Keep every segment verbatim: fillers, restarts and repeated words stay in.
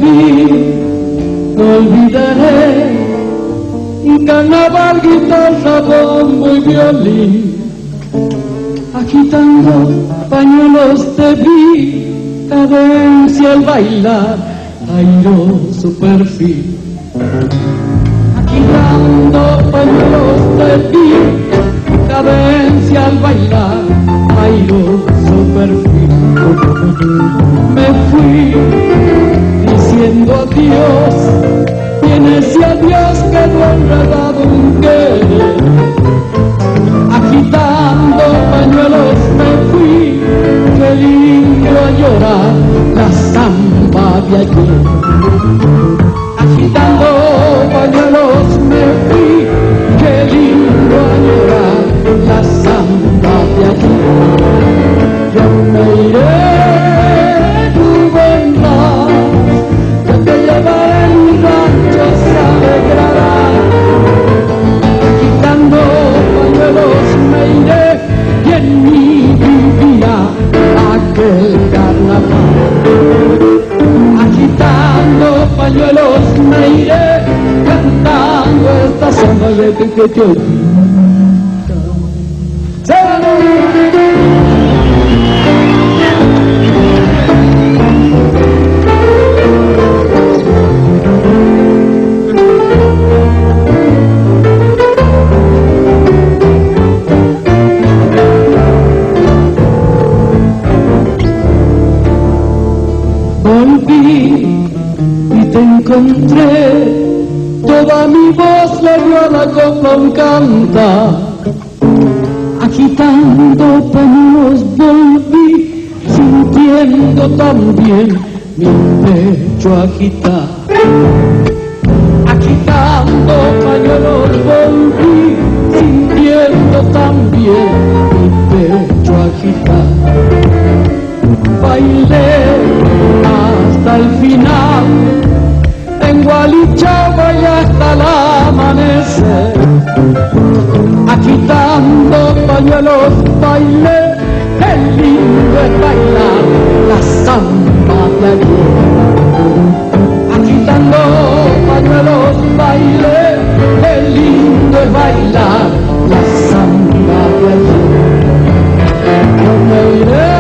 vi, no olvidaré. Carnaval, guitarra, bombo y violín, agitando pañuelos te vi, cadencia al bailar, airoso perfil. Agitando pañuelos te vi, cadencia al bailar, airoso perfil. Me fui diciendo adiós, y en ese adiós quedó enredado un querer. Agitando pañuelos me fui, qué lindo a llorar la samba de ayer. Agitando pañuelos me fui, qué lindo a llorar la samba de ayer. Yo me iré, tú vendrás, yo te llevaré en mi rancho, se alegrará. Agitando pañuelos me iré, y en mí vivirá aquel carnaval. Agitando pañuelos me iré, cantando esta samba de que te olvida. Volví y te encontré, toda mi voz le dio a la copla un cantar. Agitando pañuelos volví, sintiendo también mi pecho agitar. Agitando pañuelos volví, sintiendo también mi pecho agitar. Bailé hasta el final, en Gualichaba y hasta el amanecer. Agitando pañuelos bailé, qué lindo es bailar la samba de ayer. Agitando pañuelos bailé, qué lindo es bailar la samba de ayer. Yo me iré,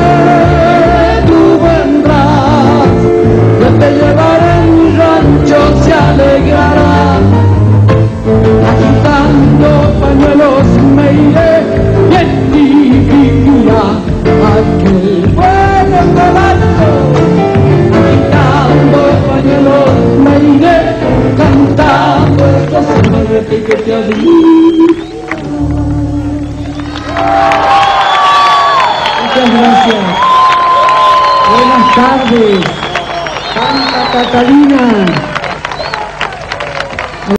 te llevaré en mi rancho, se alegrará. Agitando pañuelos me iré, y en ti vivirá aquel buen caballo. Agitando pañuelos me iré, cantando esta samba de que te admiro. Muchas gracias. Buenas tardes. Santa Catalina.